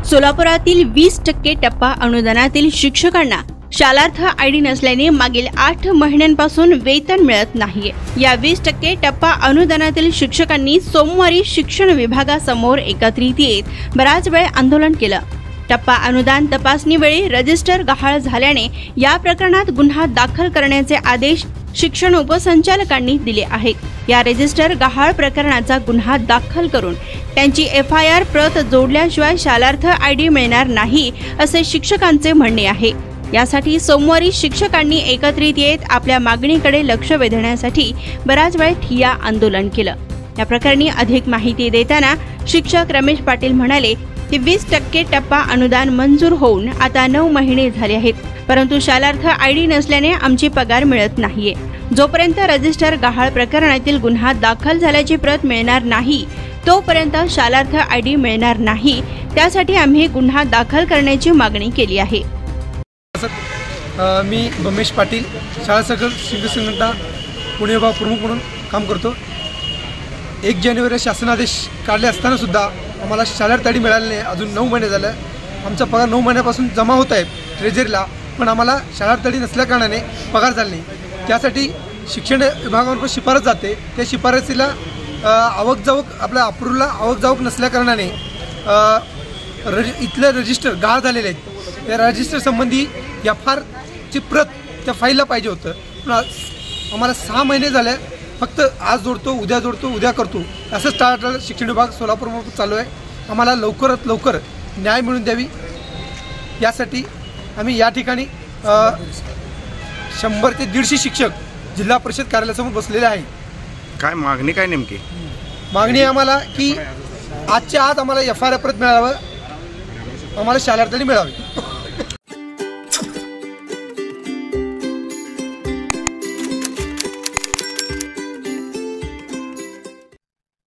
सोलापुरातील 20% टप्पा अनुदानातील शिक्षकांना शालार्थ आयडी नसल्याने मागील 8 महिन्यांपासून वेतन मिळत नाहीये। या 20% टप्पा अनुदानातील शिक्षकांनी सोमवारी शिक्षण विभागासमोर एकत्रित येत बराच वेळ आंदोलन केलं। टप्पा अनुदान तपासणी वेळी रजिस्टर गहाळ झाल्याने या प्रकरणात गुन्हा दाखल करण्याचे आदेश शिक्षण उपसंचालकांनी दिले आहेत। या रजिस्टर गहाळ प्रकरणाचा गुन्हा दाखल करून त्यांची FIR प्रत जोडल्याशिवाय शालार्थ आयडी मिळणार नाही असे शिक्षकांचे म्हणणे आहे। यासाठी सोमवारी शिक्षकांनी एकत्रित येत आपल्या मागणीकडे लक्ष वेधण्यासाठी बराच वेळ ठिय्या आंदोलन केलं। या प्रकरणी अधिक माहिती देताना शिक्षक रमेश पाटील म्हणाले की 20% टप्पा अनुदान मंजूर होऊन आता 9 महिने झाले आहेत, परंतु शालार्थ आयडी नसल्याने आमची पगार मिळत नाहीये। जोपर्यंत रजिस्टर गहाळ प्रकरणातील गुन्हा दाखल झाल्याची प्रत मिळणार नाही तोपर्यंत शालार्थ आयडी मिळणार नाही। त्यासाठी आम्ही गुन्हा दाखल करण्याची मागणी केली आहे। मी रमेश पाटील शाळा सहकारी शिक्षक संघटना पुणे विभाग प्रमुख म्हणून काम करतो। 1 जानेवारी शासनादेश काढले असताना सुद्धा आम्हाला शालार्थ आयडी मिळाली नाही। अजून 9 महिने झाले। आमचा पगार 9 महिन्यापासून जमा होत आहे ट्रेझरीला, पण आम्हाला शालार्थ आयडी नसल्याकारणाने पगार झाला नाही। त्यासाठी शिक्षण विभागावर शिफारस जाते, त्या शिफारसीला आवक जावक आपल्या अप्रूव्हला आवक जावक नसल्याकारणाने इथले रजिस्टर गहाळ झालेले आहेत। त्या रजिस्टर संबंधी FIR ची प्रत त्या फाईलला पाहिजे होतं, पण आम्हाला 6 महिने झाले फक्त आज जोडतो उद्या करतो असं टाळाटाळ शिक्षण विभाग सोलापूरमध्ये चालू आहे। आम्हाला लवकरात लवकर न्याय मिळवून द्यावी यासाठी आम्ही या ठिकाणी 100 ते 150 शिक्षक जिल्हा परिषद कार्यालयासमोर बसलेले आहे। काय मागणी काय नेमकी? मागणी आम्हाला की आजच्या आज आम्हाला FIR प्रत मिळावं, आम्हाला शालार्थ आयडी मिळावी।